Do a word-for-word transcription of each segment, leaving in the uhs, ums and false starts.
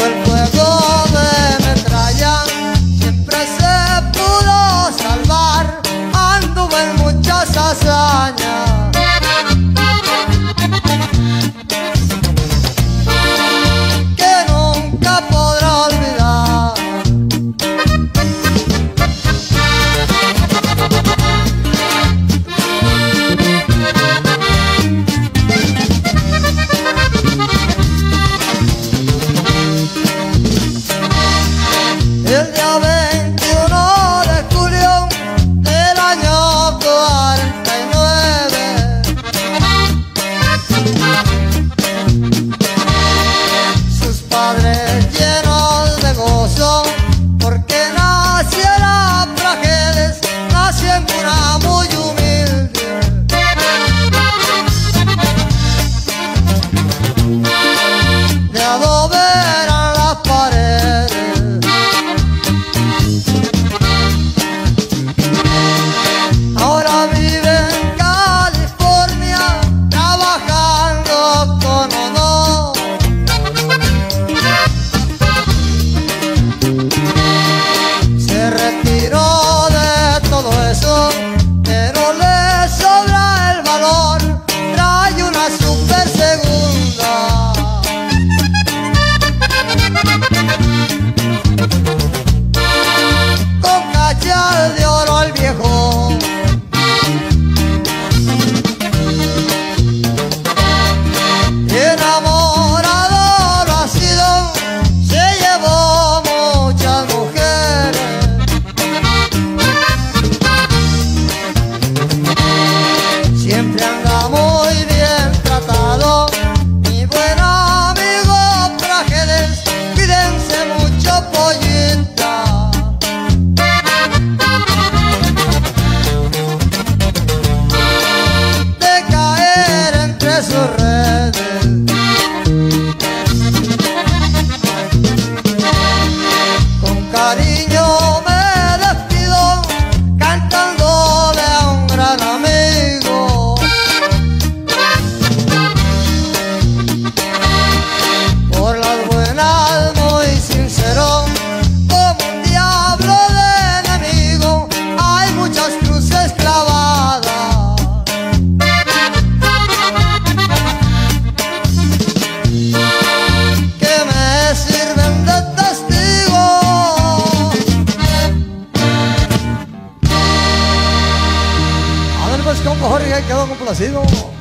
Jorge quedó complacido.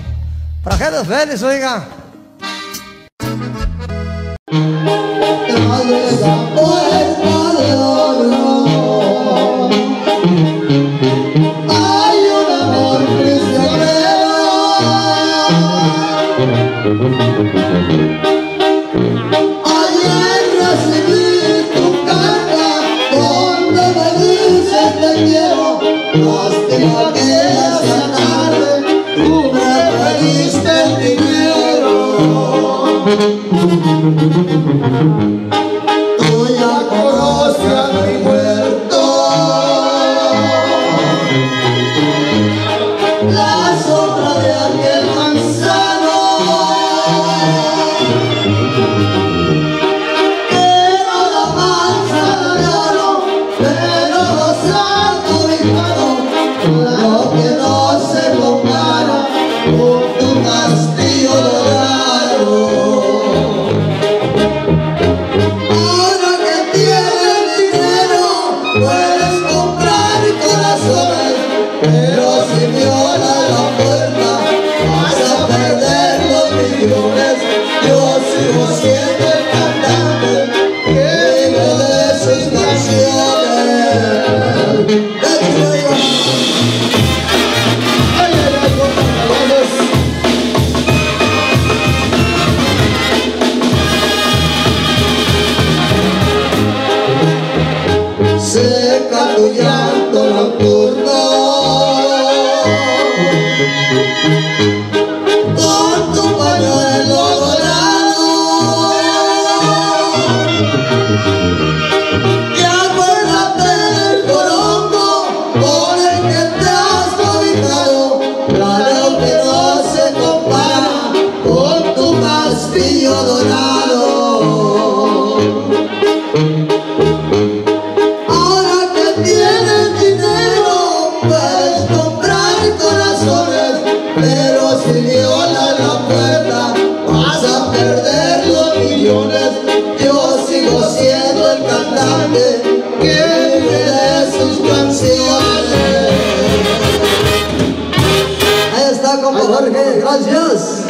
Prajedes feliz, oiga. Abre la puerta de oro. Hay un amor prisionero. Ayer recibí tu carta donde me dices te quiero. Lástima que esa tarde tú me pediste el dinero. Tú ya conoces a mi muerto, la sombra de aquel manzano, pero la manzana de oro, pero los santos hijanos, lo que no se compara con tu castillo dorado.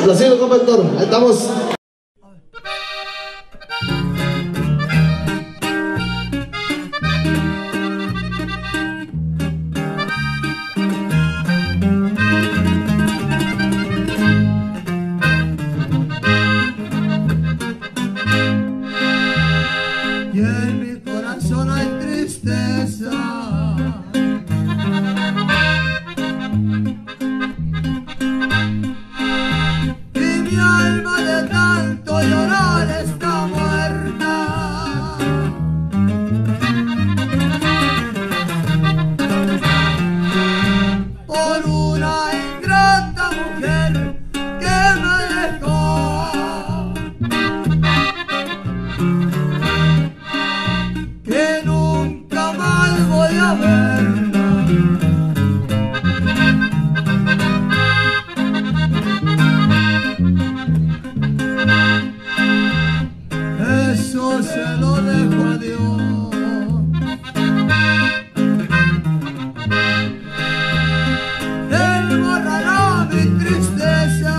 Complacido, compa Héctor. Ahí estamos. Y en mi corazón hay tristeza, y mi alma de tanto llorar está muerta. Por una ingrata mujer que me dejó, que nunca más voy a verla. Eso se lo dejo a Dios. Él borrará mi tristeza.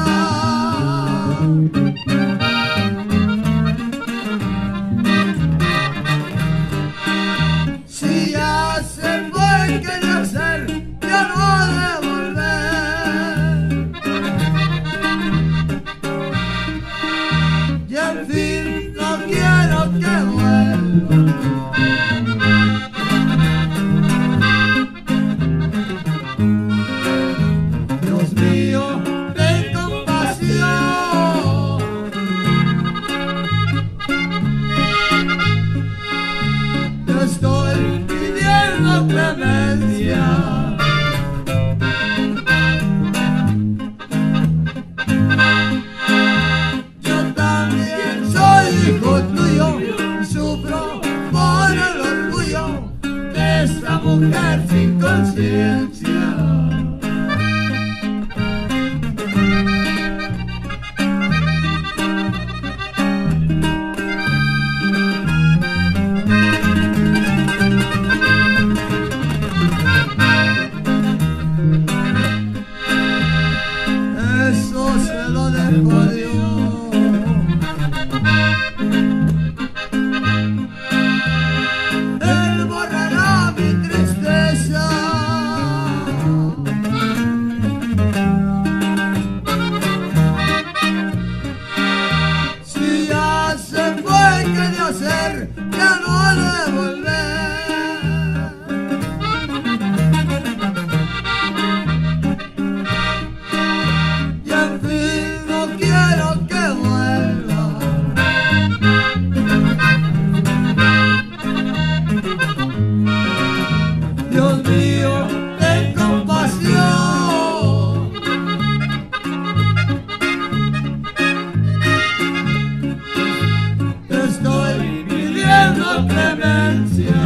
Si ya se fue, ¿qué de hacer? Ya no ha de volver. Y en fin, no quiero que vuelva. Dios mío, ten compasión. Yo estoy pidiendo clemencia. Yo también soy hijo tuyo y sufro por el orgullo de esta mujer sin conciencia. Eso se lo dejo a Dios. Él borrará mi tristeza. Si ya se fue, ¿qué de hacer? Ya no ha de volver. Y en fin, no quiero que vuelva. Dios mío, ten compasión. Te estoy pidiendo clemencia.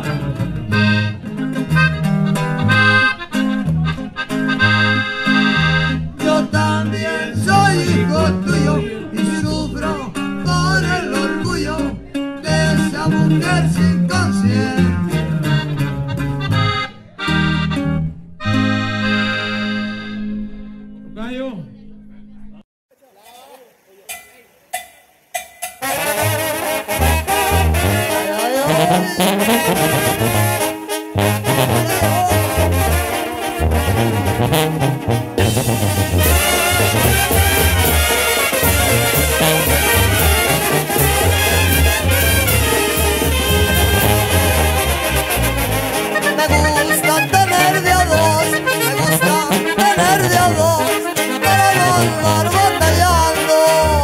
Yo también soy hijo tuyo y sufro por el orgullo de esa mujer sin conciencia. Gallo. Me gusta tener de a dos, me gusta tener de a dos, para no andar batallando.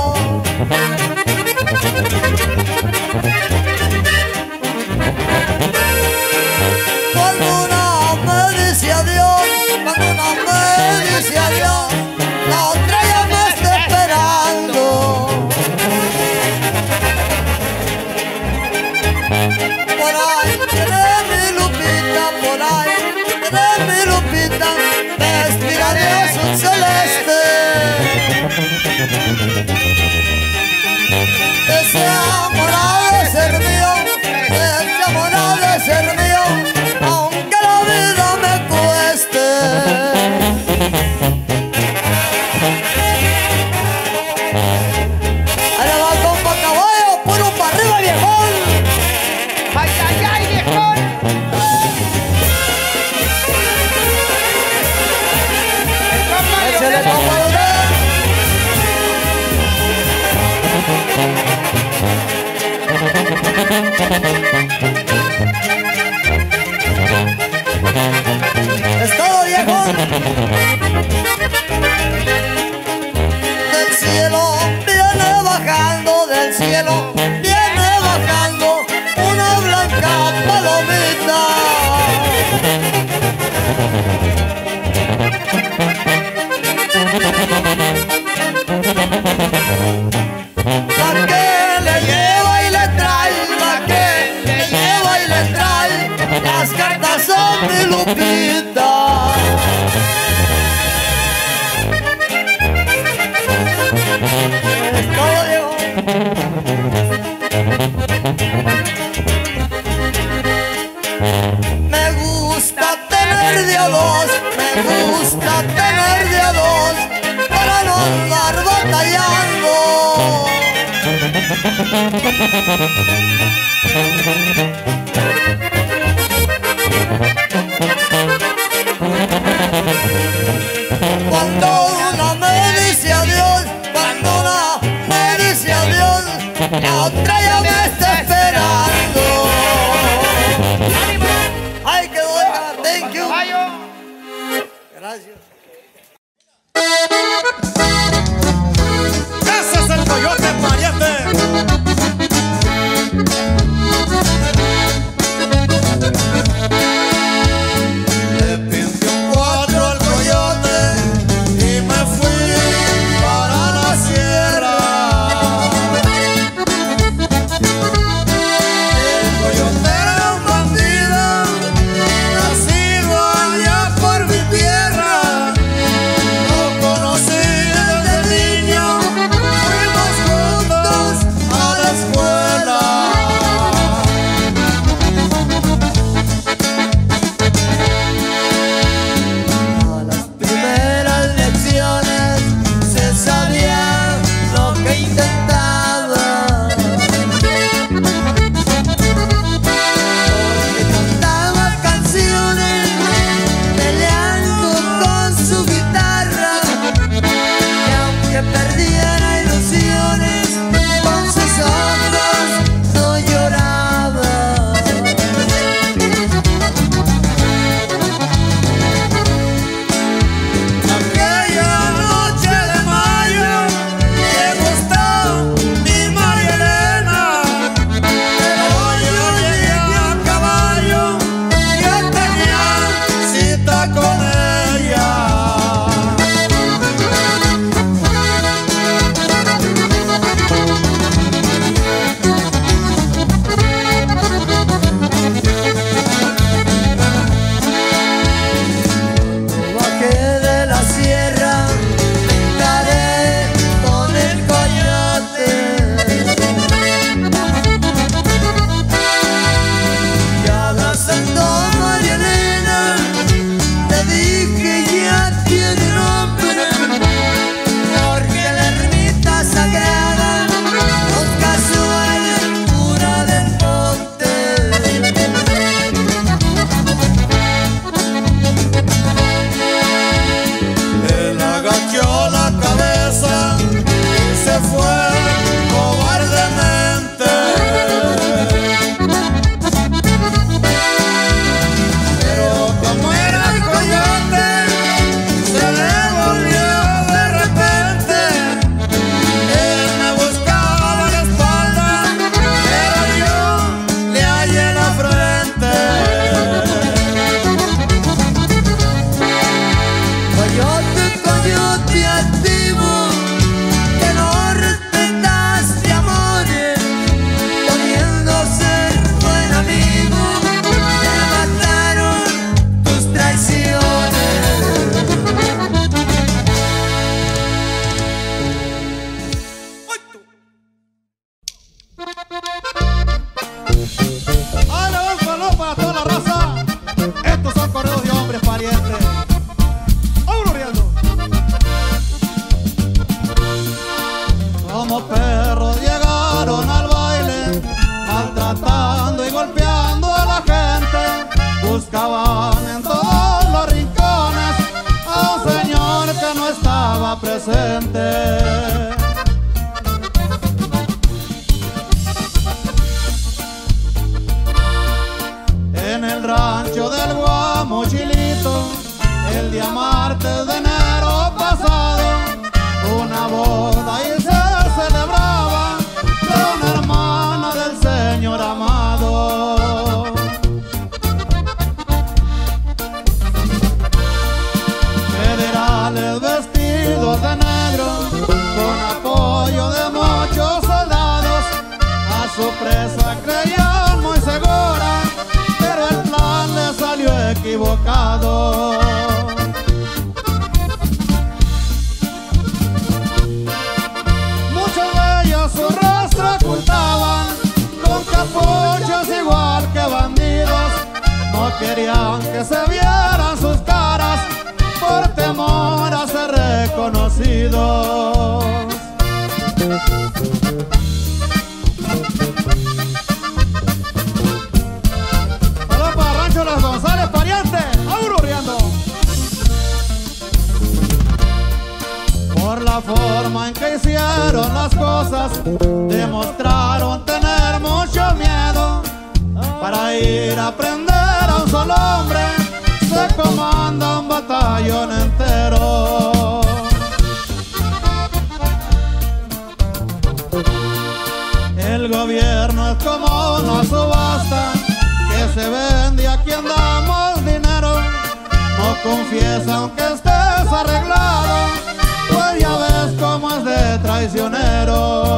Cuando una me dice adiós, cuando una me dice adiós, la otra ya me está esperando. Por ahí tiene mi Lupita, por ahí tiene mi Lupita, vestida de azul celeste. Ese amor ha de ser mío, ese amor ha de ser mío, aunque la vida me cueste. viejón! ¡Ay, ay, ay, viejón! ¡Échale, compadre! ¡Es todo, viejón! Del cielo viene bajando, del cielo viene bajando una blanca palomita. La que le lleva y le trae, la que le lleva y le trae, las cartas son mi Lupita. Es todo, Diego. Me gusta tener de a dos, me gusta tener de a dos, para no andar batallando. Cuando una me dice adiós, cuando una me dice adiós, la otra ya me está esperando. ¡Ay, qué buena! Thank you. Gracias. ¡Ese es el Coyote Pariente! buscaban en todos los rincones a un señor que no estaba presente. En el rancho del Guamuchilito, el día martes de enero pasado, una boda y se celebraba de una hermana del Señor amado. Federales vestidos de negro, con apoyo de muchos soldados, a su presa creían muy segura, pero el plan le salió equivocado. Muchos de ellos su rostro ocultaban con capuchas igual que bandidos. No querían que se vieran sus caras por temor a ser reconocidos. Las González pariente, aururiando. Por la forma en que hicieron las cosas, demostraron tener mucho miedo. Para ir a prender a un solo hombre, se comanda un batallón entero. El gobierno es como una subasta que se vende y a quien damos dinero. No confiesa aunque estés arreglado, pues ya ves cómo es de traicionero.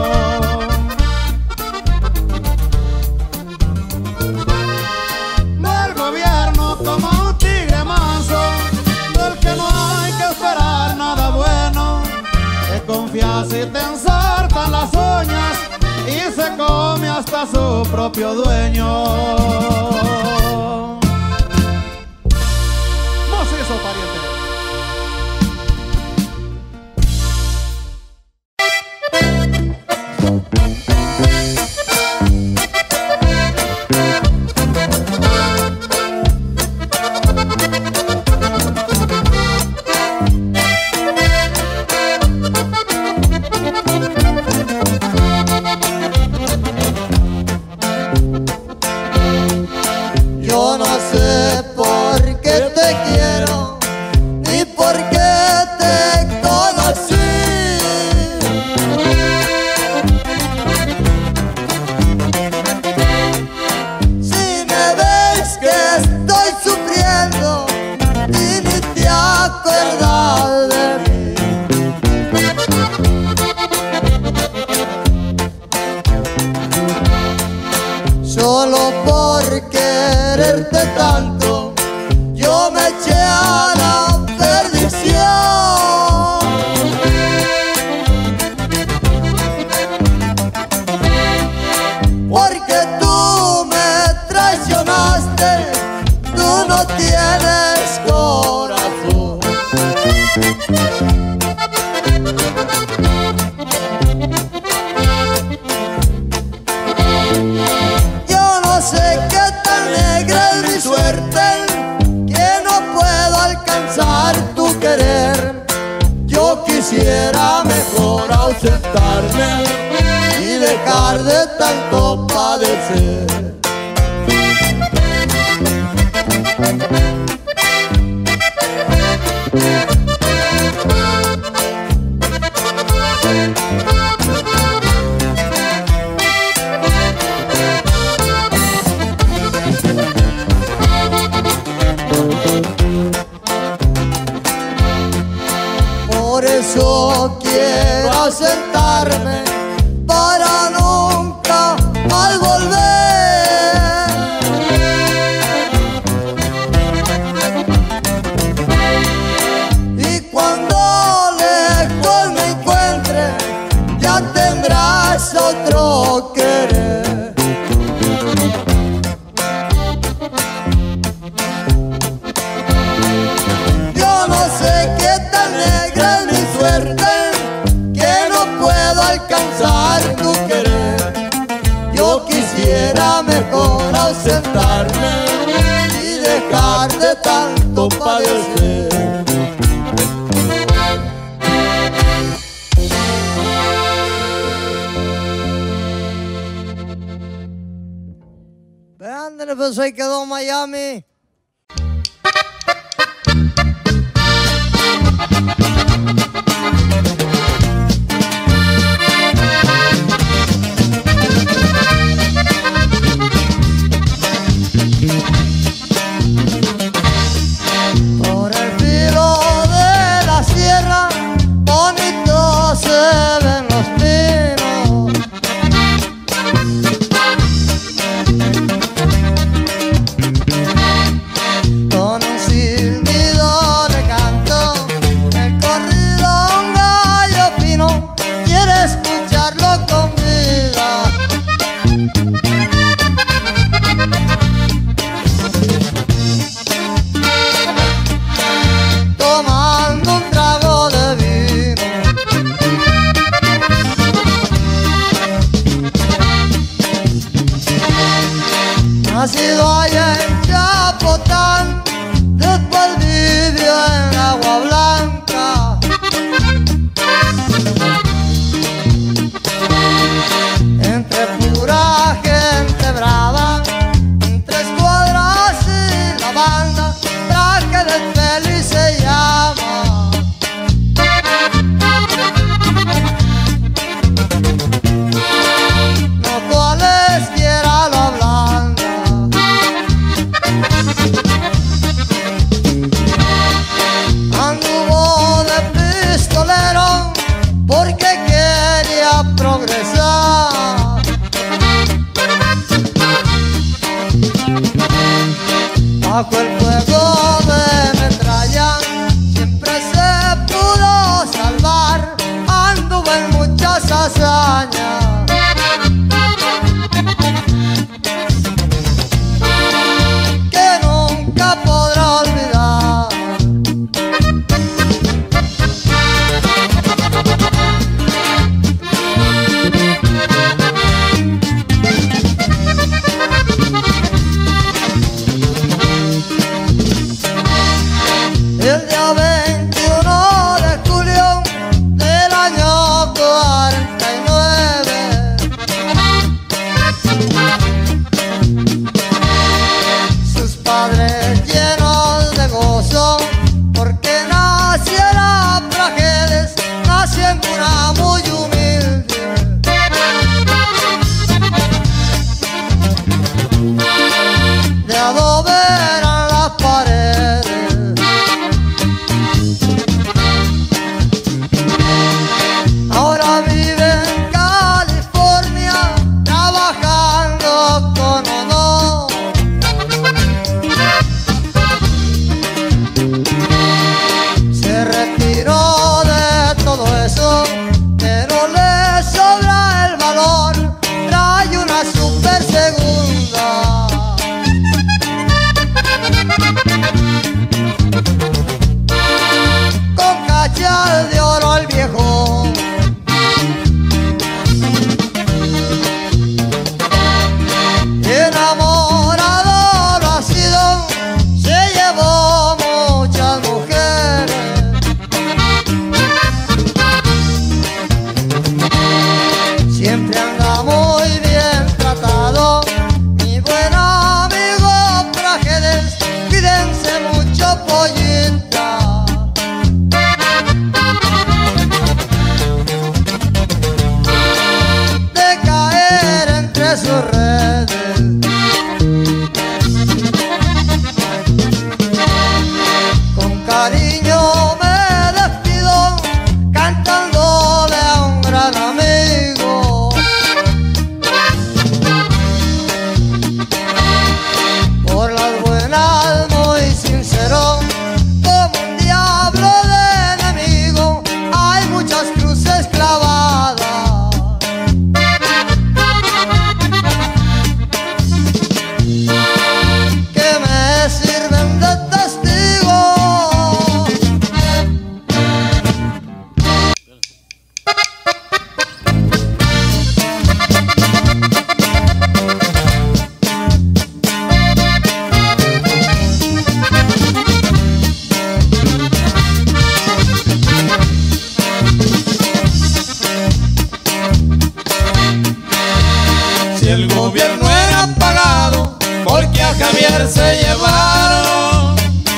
Del gobierno como un tigre manso, del que no hay que esperar nada bueno. Te confías y te ensartan las uñas y se come hasta su propio dueño. Macizo, pariente. Yo no sé por qué te quiero, ni por qué te conocí. Si me ves que estoy sufriendo y ni te acuerdas de mí. Solo por quererte tanto, yo me eché a la perdición. Porque tú me traicionaste, tú no tienes corazón. Yo no sé qué tan negra es mi suerte, que no puedo alcanzar tu querer. Yo quisiera mejor ausentarme y dejar de tanto padecer. Por eso quiero ausentarme para nunca más volver. Y cuando lejos me encuentre, ya tendrás otro querer. Yo no sé qué tan negra es mi suerte, que no puedo alcanzar tu querer. Yo quisiera mejor ausentarme y dejar pesar de tanto padecer. Ándale, pues ahí quedó Miami. Por el filo de la sierra, bonitos se ven los pinos. Con un silbido de canto, el corrido un gallo fino quiere escucharlo con vida. Tomando un trago de vino, nacido allá en Chapotán, después vivió en Agua Blanca. Entre pura gente brava, entre escuadras y la banda, traje del Feliz se llama. No cualesquiera lo blanda. Anduvo de pistolero porque quería progresar. Bajo el fuego de metralla siempre se pudo salvar. Anduvo en muchas hazañas que nunca podrá olvidar. Javier se llevaron.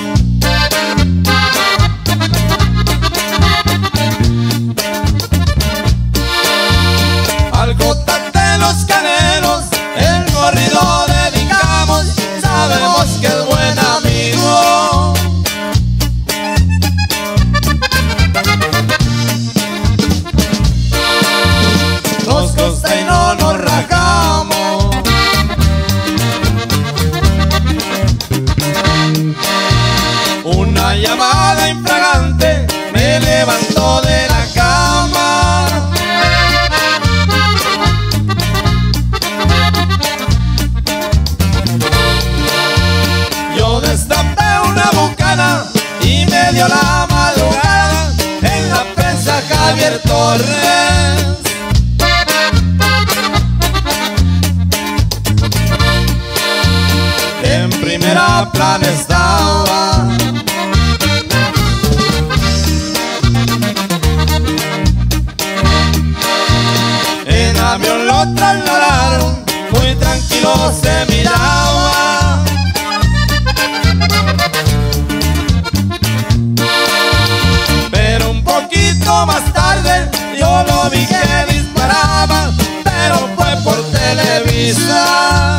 Al Jota de los Canelos el corrido dedicamos, sabemos que es buen amigo. Nos consta y no nos rajamos. Una llamada infragante me levantó de la cama. Yo destapé una bucana y me dio la madrugada en la presa Javier Torres. En primera plana estaba en avión, lo trasladaron, muy tranquilo se miraba. Pero un poquito más tarde yo lo vi que disparaba, pero fue por Televisa.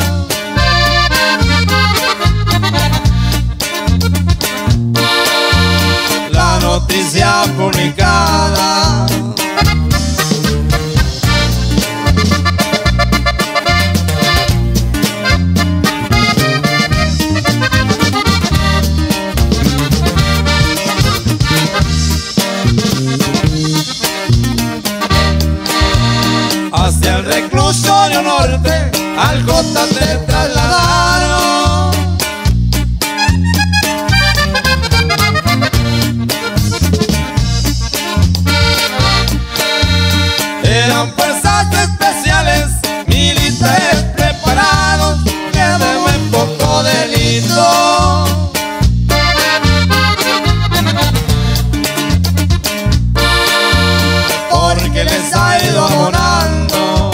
La noticia publicada. Hacia el reclusorio norte al Jota te trasladaron. Eran fuerzas especiales, militares preparados, que de muy poco delito. Porque les ha ido abonando.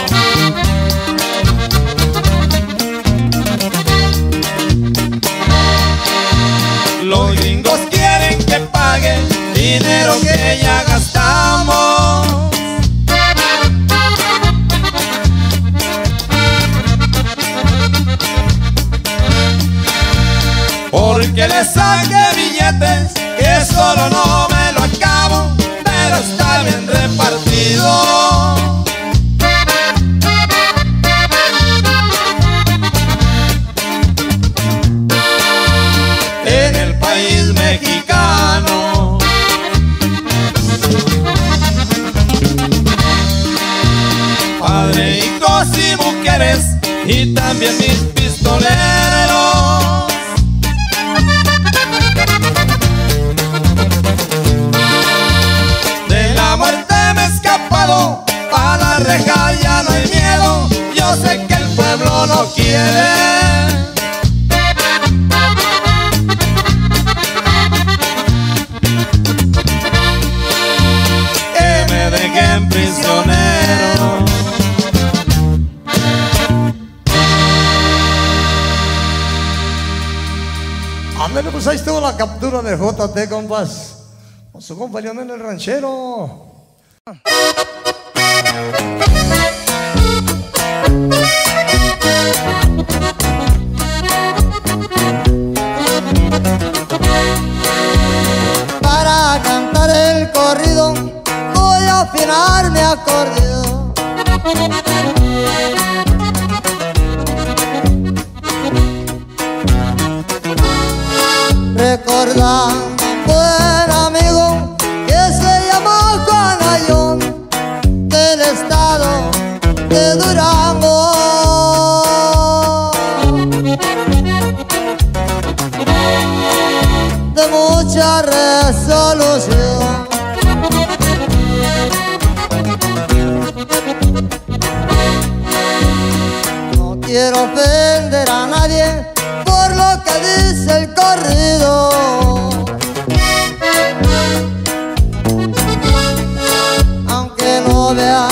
Los gringos quieren que pague dinero que ya gastamos. Porque les saque billetes, que solo no me lo acabo, pero está bien repartido. En el país mexicano. Padre, hijos y mujeres, y también mis pistoleros. De la muerte me he escapado, a la reja ya no hay miedo, yo sé que el pueblo no quiere. Que me dejen prisionero. Ándale, pues ahí estuvo la captura de J T, compas, con su compa Leonel el Ranchero. Para cantar el corrido voy a afinar mi acordeón. Recordando un buen amigo que se llama Juan Ayón, del estado de Durango. De mucha resolución, no quiero ofender a nadie por lo que dice el corrido. Aunque no vean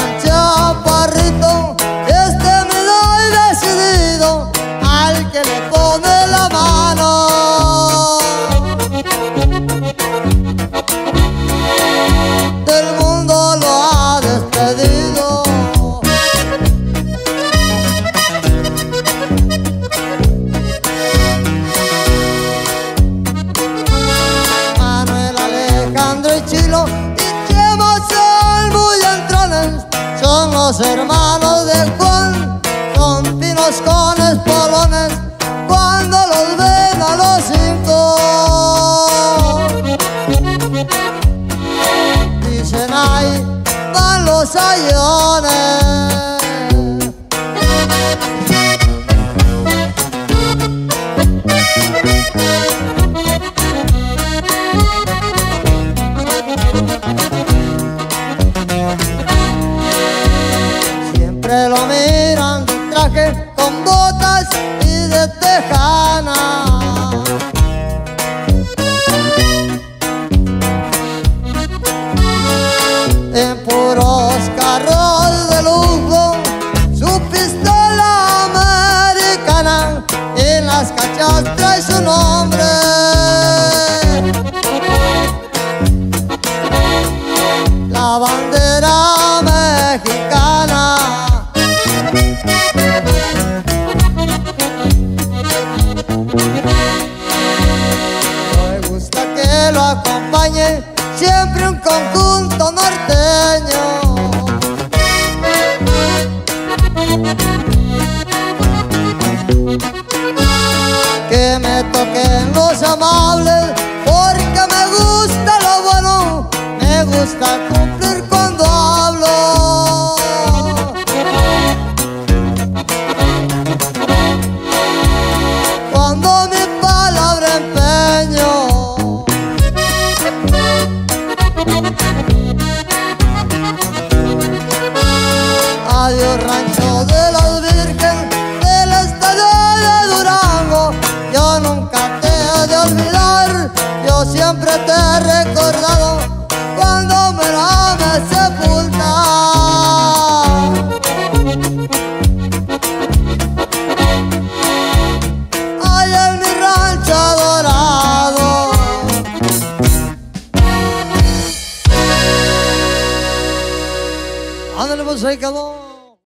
chaparrito, este me doy decidido al que le pone la Los hermanos de Juan son pinos con espolones cuando los ven a los cinco. Dicen ahí van los sayones. Siempre lo miran de traje con botas y de tejana. En puros carros de lujo, su pistola americana, en las cachas trae su nombre. La bandera mexicana. Me gusta que lo acompañe siempre un conjunto norteño. Que me toquen los amables, porque me gusta lo bueno, me gusta cumplir cuando hablo. Cuando mi palabra empeño. Adiós rancho de las Virgen del estado de Durango. Yo nunca te he de olvidar, yo siempre te he recordado cuando me la me sepulta. Ay, en mi rancho adorado. Ándale, pues ahí quedó.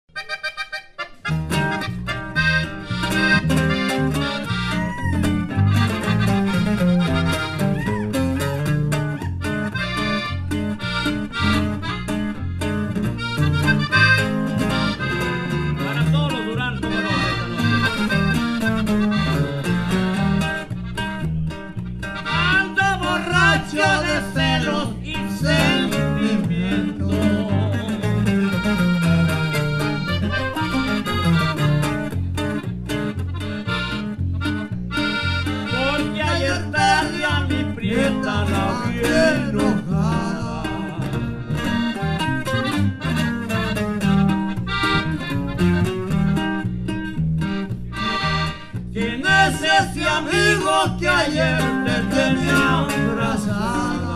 Ese amigo que ayer te tenía abrazada.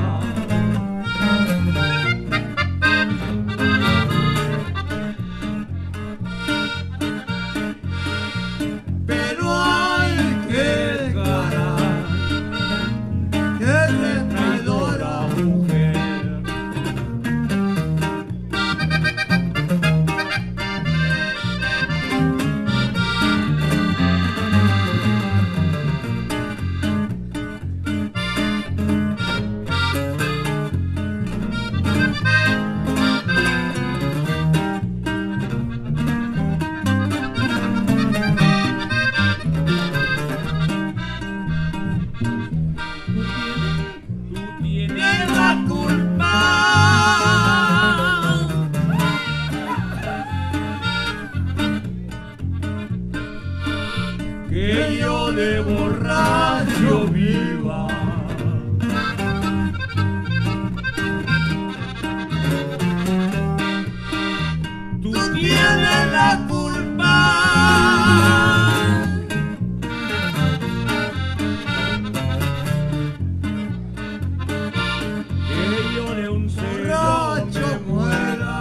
Pero ay, qué cara, qué traidora mujer. Que yo de borracho viva. Tú tienes la culpa. Que yo de un borracho muera.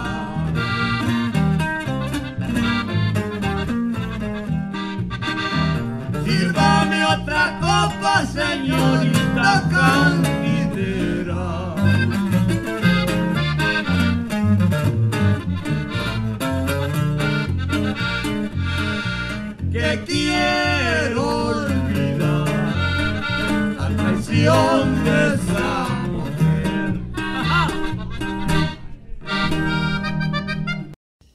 Sírvame otra copa, señorita candidera. Que quiero olvidar la traición de esa mujer.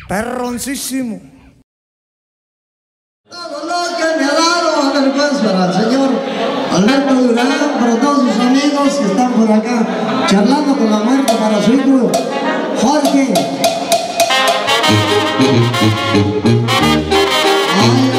perroncísimo. Todo lo que me ha dado, a ver, pues, para el señor Alberto Durán, para todos sus amigos que están por acá charlando con la muerte, para su hijo Jorge. Ay,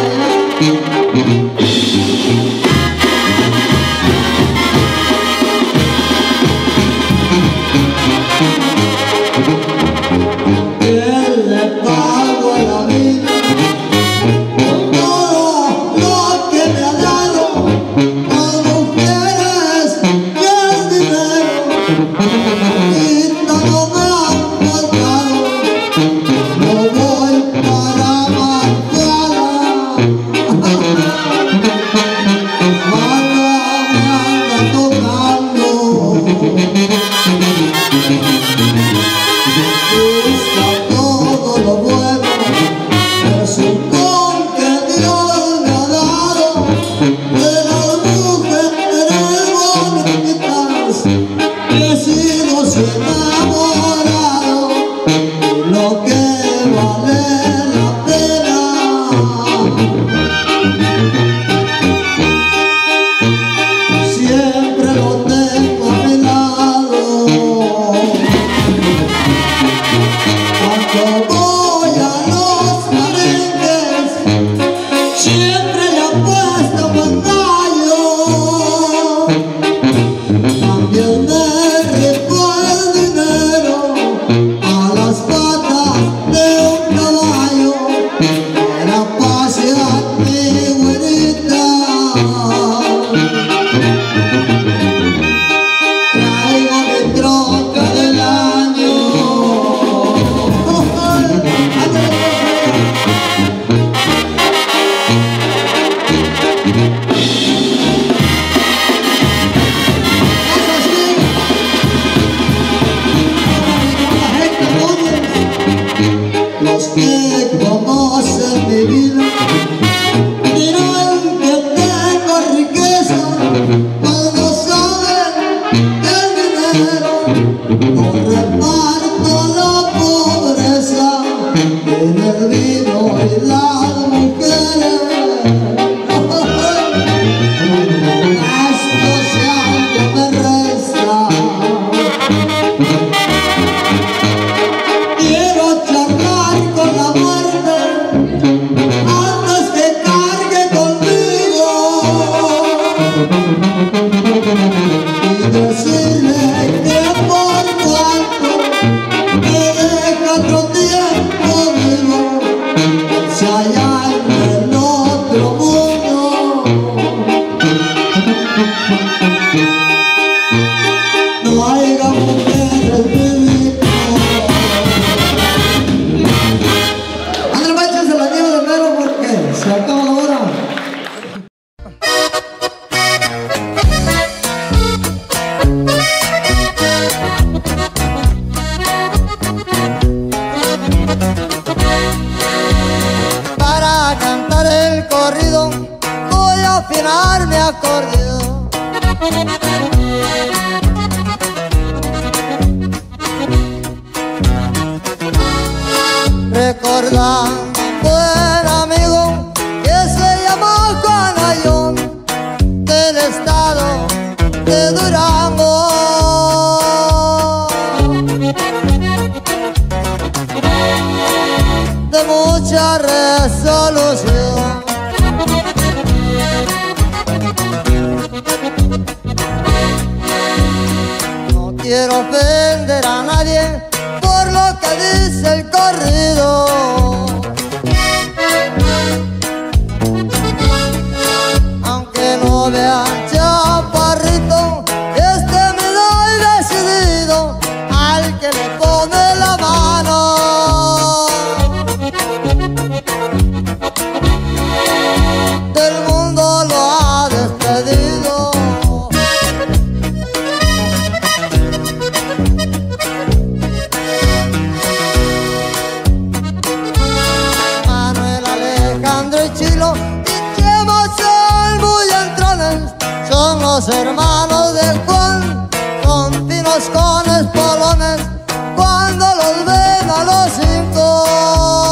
hermanos de Juan, con pinos, con espolones, cuando los ven a los cinco.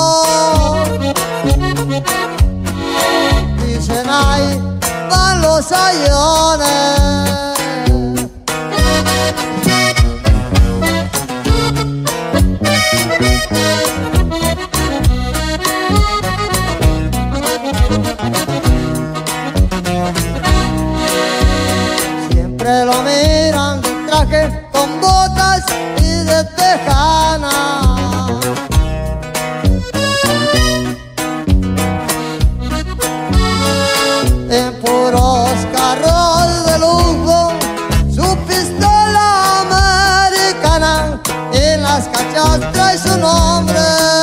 rayones. Siempre lo miran de traje con botas y de tejana. En puros carros de lujo, su pistola americana, en las cachas trae su nombre.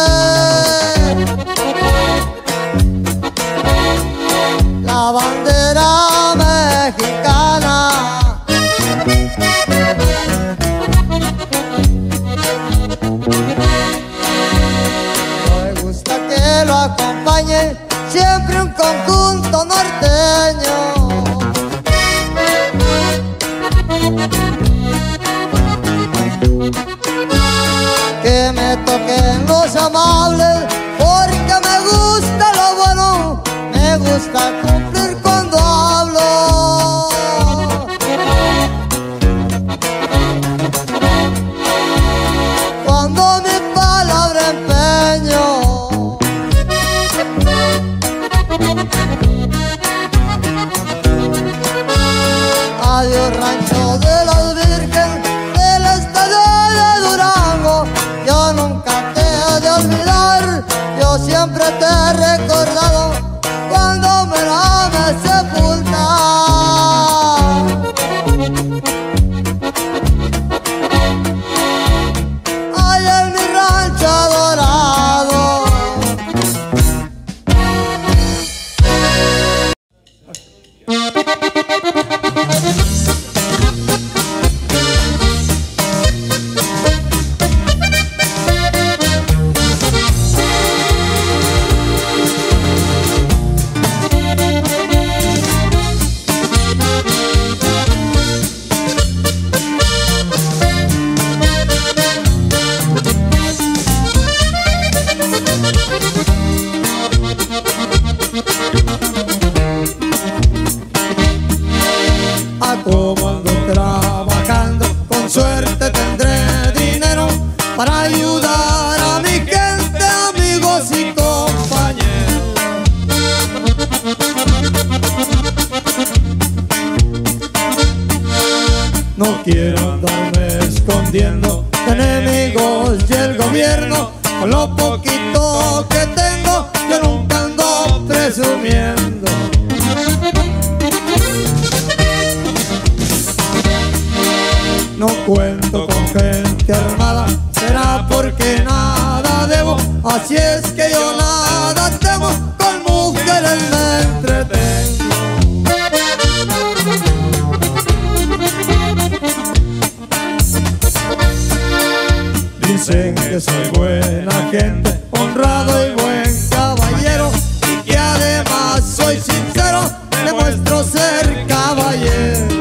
La bandera mexicana. Me gusta que lo acompañe siempre un conjunto norteño. Que me toquen los amables, porque me gusta lo bueno, me gusta cumplir cuando hablo. Cuando mi palabra empeño. Adiós rancho de las Virgen del estado de Durango. Yo nunca te he de olvidar, yo siempre te he recordado cuando me la me sepulta. Allá en mi rancho adorado. Como ando trabajando, con suerte tendré dinero para ayudar a mi gente, amigos y compañeros. No quiero andarme escondiendo de enemigos y el gobierno. Con lo poquito que tengo, yo nunca ando presumiendo. No cuento con gente armada, será porque nada debo. Así es que yo nada temo, con mujeres me entretengo. Dicen que soy buena gente, honrado y buen caballero, y que además soy sincero, demuestro ser caballero.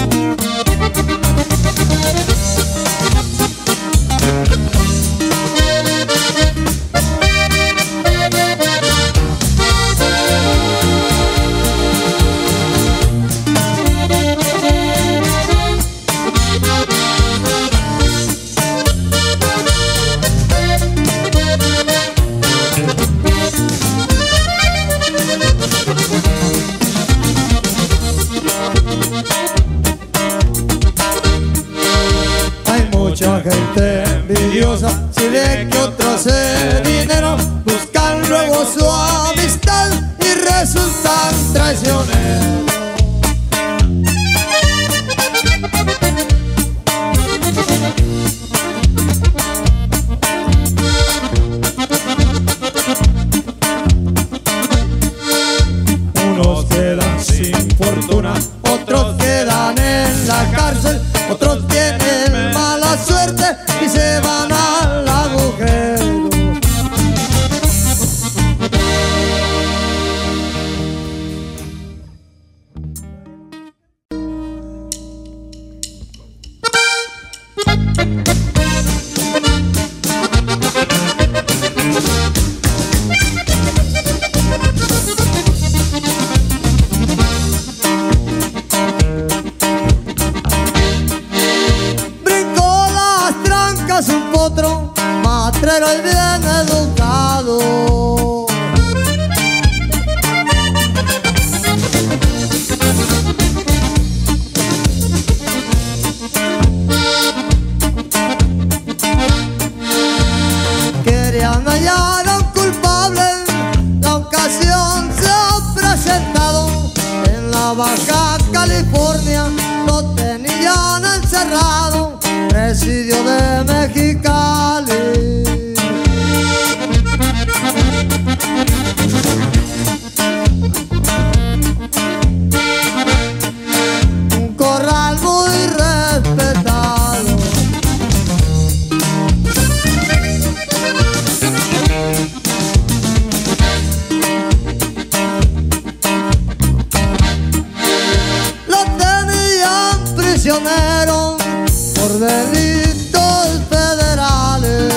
Mucha gente envidiosa, si ve que otros se dinero, buscan luego su amistad y resultan traicioneros. Unos quedan sin fortuna, otros quedan en la cárcel, otros tienen mala suerte y se van al agujero. potro, matrero y bien educado. Querían hallar a un culpable, la ocasión se ha presentado. En la Baja California lo tenían encerrado, presidio de Mexicali. Un corral muy respetado. Lo tenían prisionero por delitos federales.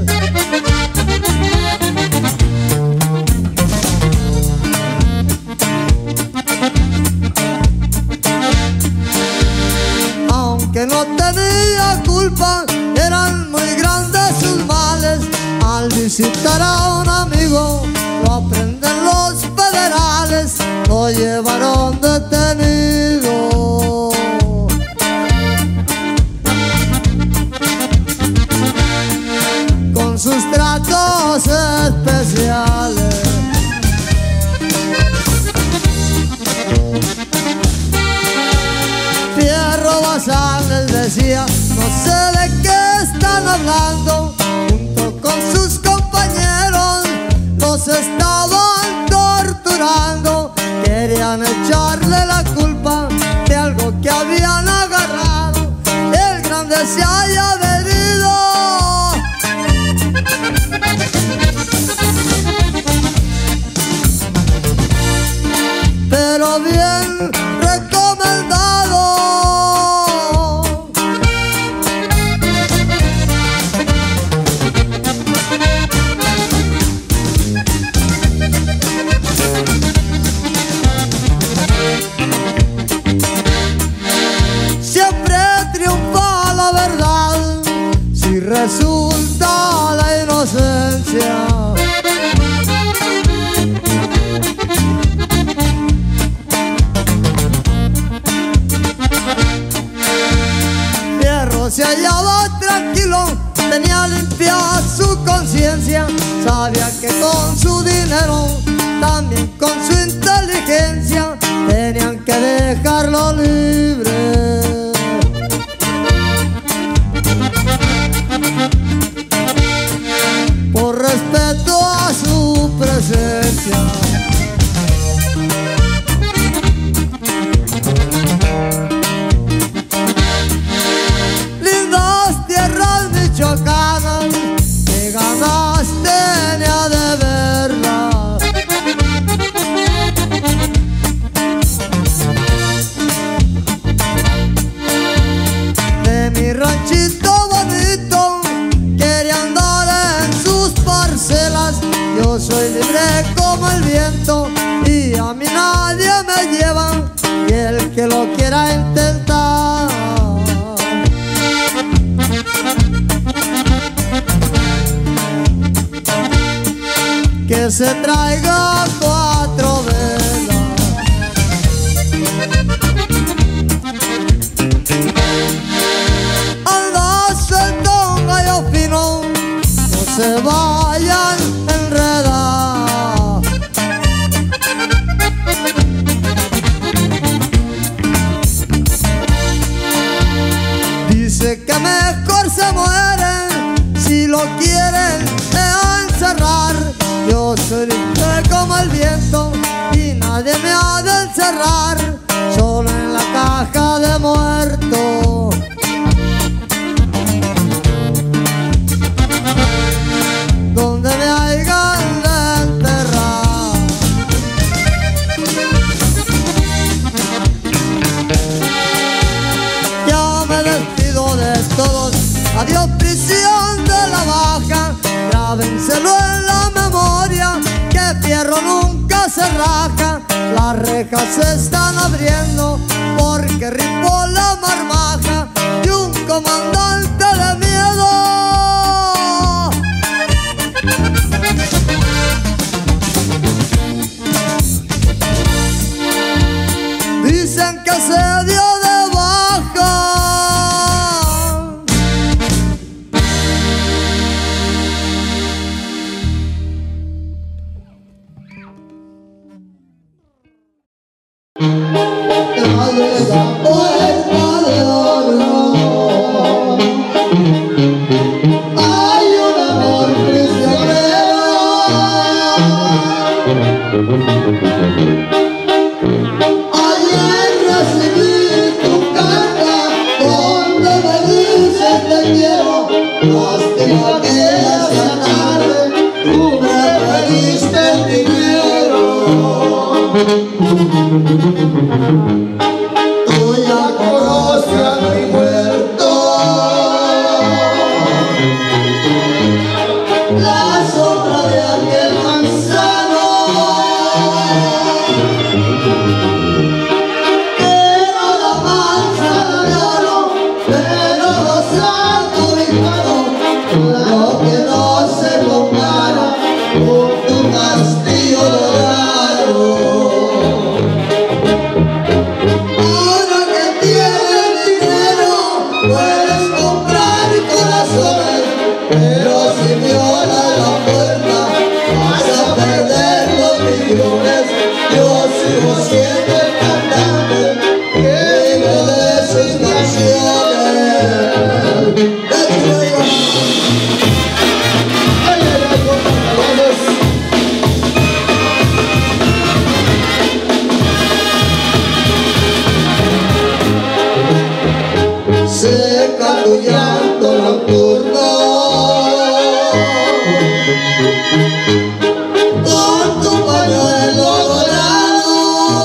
Aunque no tenía culpa, eran muy grandes sus males. Al visitar a un amigo, lo aprenden los federales, lo llevaron detenido. Con sus tratos especiales. Fierro Basal les decía, no sé de qué están hablando. Junto con sus compañeros los estaban torturando. Querían echarle la culpa de algo que habían agarrado. El grande se haya herido, pero bien recomendado. Siempre triunfa la verdad si resulta la inocencia. Fierro se hallaba tranquilo, tenía limpia su conciencia. Sabía que con su dinero, también con su inteligencia, tenían que dejarlo libre. Por respeto a su presencia. Lindas tierras michoacanas, que ganas tenía de verlas. De mi ranchito bonito quería andar en sus parcelas. Yo soy libre como el viento y a mí nadie me lleva. Y el que lo quiera intentar, que se traiga cuatro velas. Anda suelto un gallo fino, no se vayan a enredar. Dice que mejor se mueren si lo quieren encerrar. Yo soy libre como el viento y nadie me ha de encerrar, solo en la caja de muerto. Donde me hayan de enterrar. Ya me despido de todos, adiós prisión de la Baja. Grábenselo en la memoria, que Fierro nunca se raja. Las rejas se están abriendo porque rifó la marmaja y un comandante de miedo te quiero, lástima que esa tarde tú me pediste el dinero. Tú ya conoces a mi muerto, la sombra de aquel manzano que no la manzana de oro, pero los santos hijanos, lo que no se compara con tu castillo dorado. Ahora que tienes dinero puedes comprar corazones, pero si violas la puerta vas a perder los millones. Yo sigo siendo el cantante que vive de sus canciones. Ay, ay, ay, con pantalones. Seca tu llanto nocturno con tu pañuelo dorado,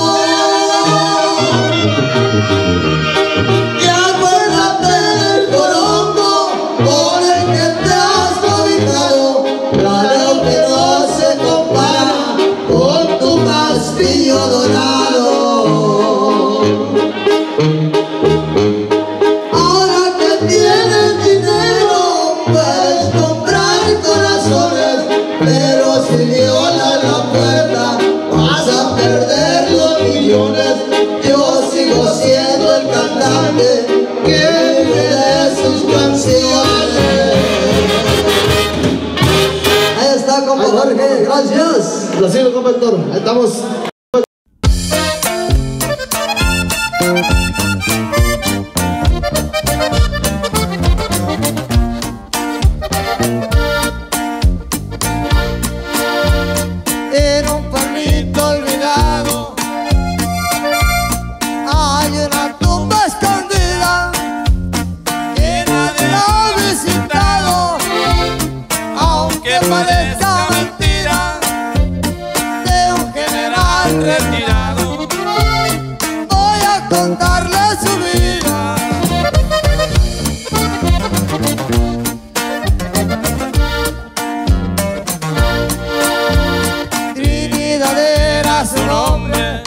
y acuérdate del corongo con el que te has cobijado, claro que no se compara con tu castillo dorado. Ahora que tienes dinero puedes comprar corazones, pero si violas la puerta vas a perder los millones. Yo sigo siendo el cantante que vive de sus canciones. Ahí está, compa Jorge, gracias. Lo sigo, compa Héctor, ahí estamos. En un pueblito olvidado hay una tumba escondida que nadie ha visitado, aunque parezca mentira, de un general retirado. Voy a contarle su vida. Trinidad era su nombre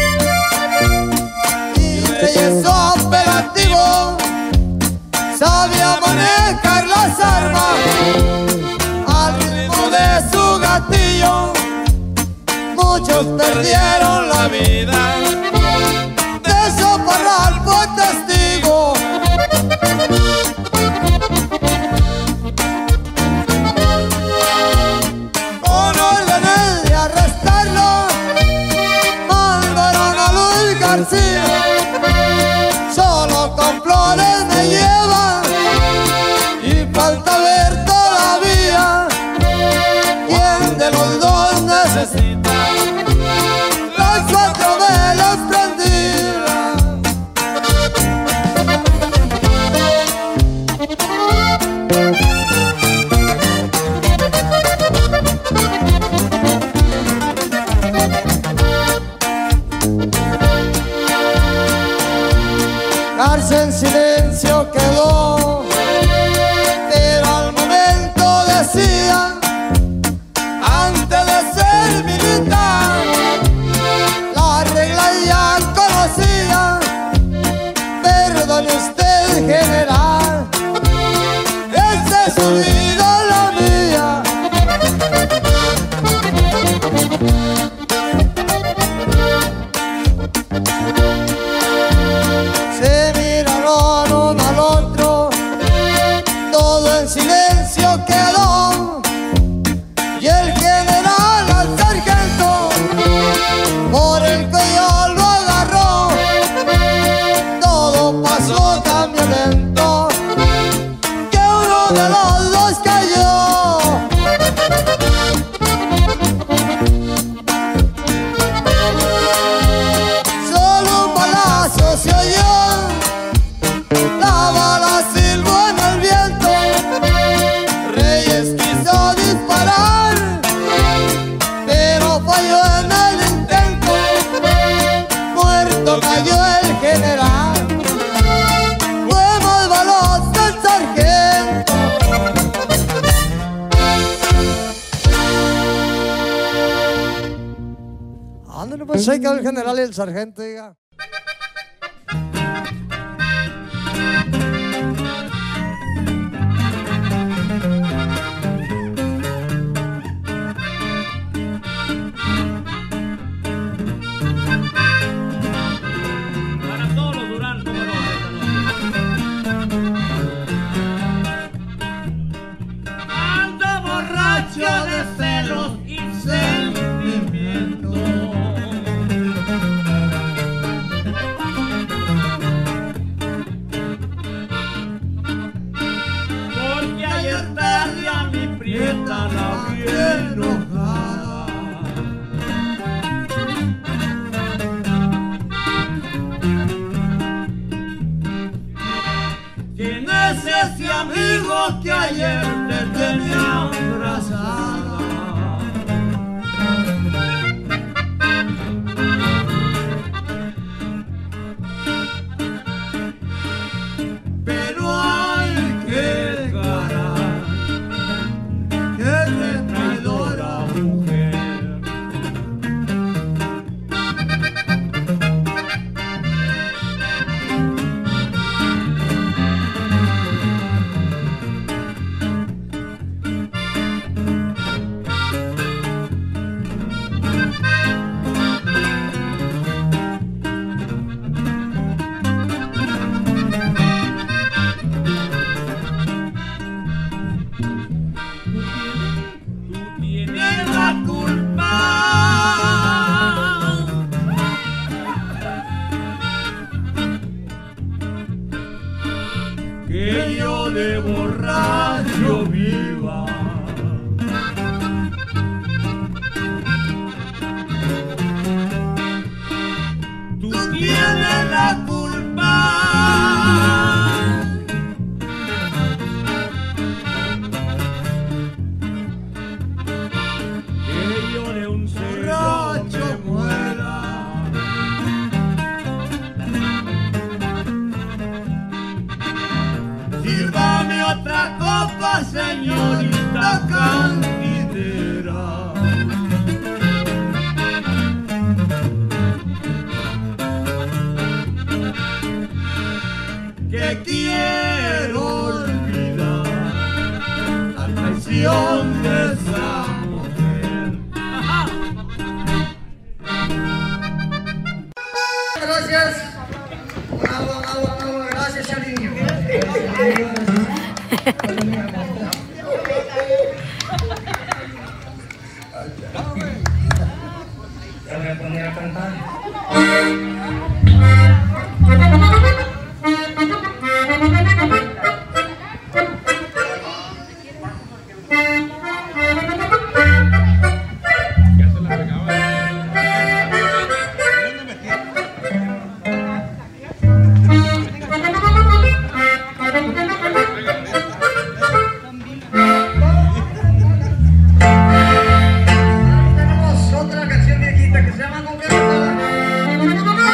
y belleza operativo, sabía manejar las armas al ritmo de su gatillo. Muchos perdieron la vida, de eso Parral fue testigo. Con órdenes de arrestarlo mandaron a Luis García. Solo con flores me llevan y falta ver todavía quién de los dos necesita las cuatro velas prendidas. Cárcel en silencio quedó, pero al momento decía, antes de ser militar, la regla ya conocía. Perdone usted, general, esta es su vida, la mía. Se miraron uno al otro, todo en silencio quedó, y el general al sargento por el cuello lo agarró. Todo pasó tan violento que uno de los dos cayó. Solo un balazo se oyó, la bala silbó en el Se quedó el general y el sargento, diga. Para todos los Durán, como no. Ando borracho de celos y sentimientos. Porque ayer tarde a mi prieta la vi enojada. ¿Quién es ese amigo que ayer te tenía abrazada? Pero ay, qué cara, qué traidora mujer. Tú tienes la culpa que yo de borracho viva. Tú tienes la culpa que yo de un borracho muera. Sírvame otra copa, señorita cantinera. Que quiero olvidar la traición de esa mujer. Gracias. Bravo, bravo, bravo. Gracias, Chaliño. Ya voy a poner a cantar. Tenemos otra canción viejita que se llama ¿Con qué ropa?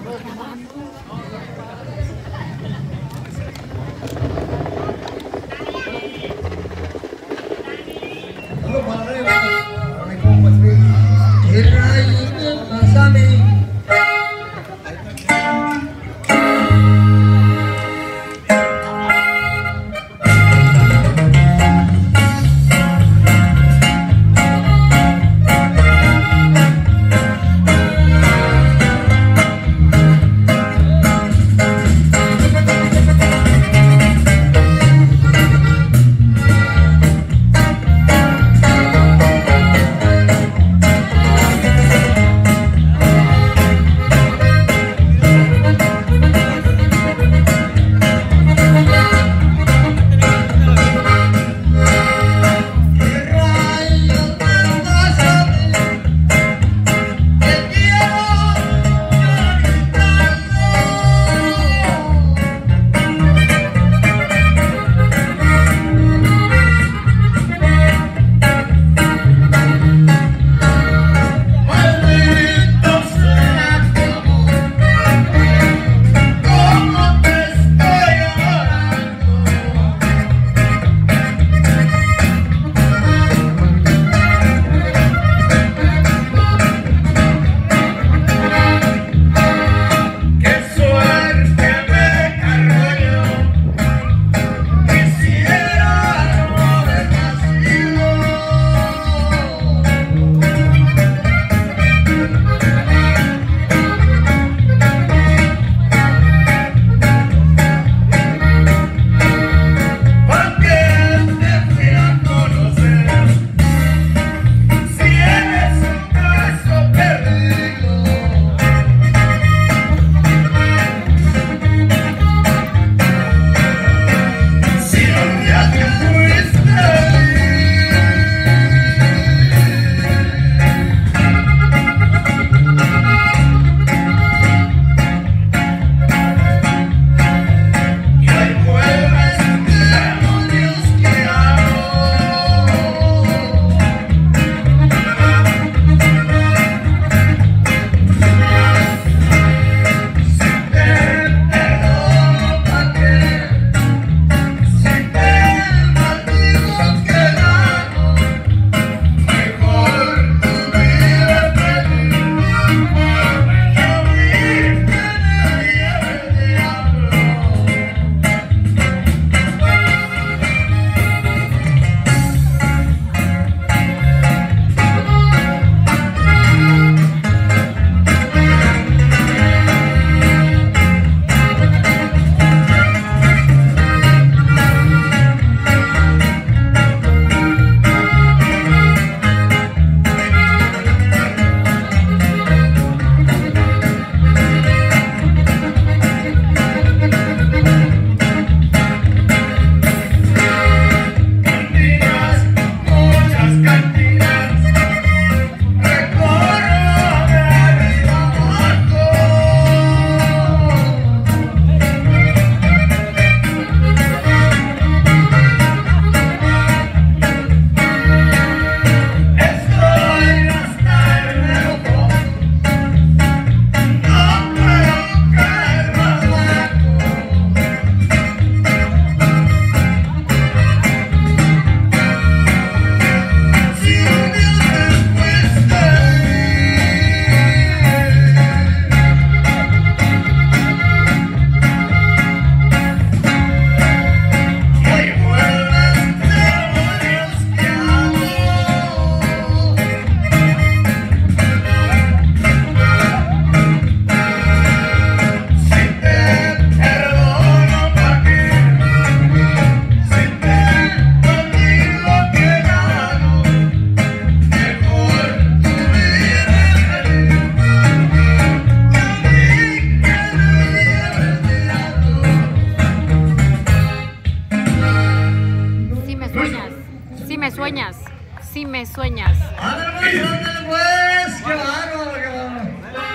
Si me sueñas. Ándale pues, ándale pues, qué bárbaro, qué bárbaro.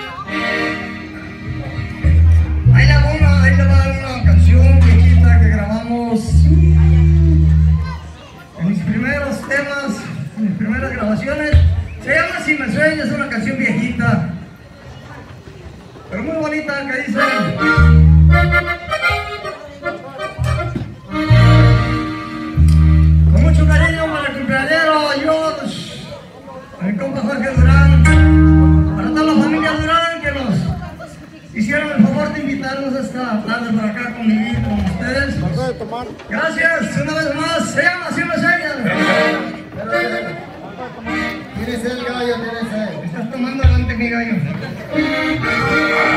Ahí le voy a, ahí le voy a dar una canción viejita que grabamos en mis primeros temas, en mis primeras grabaciones. Se llama Si me sueñas, es una canción viejita. pero muy bonita, que dice: con mucho cariño para el cumpleañero George, a mi compa Jorge Durán, para toda la familia Durán que nos hicieron el favor de invitarnos a esta tarde por acá convivir con ustedes. Gracias, una vez más. Se llama así, me enseñan. Tienes el gallo, tienes el. Estás tomando delante mi gallo.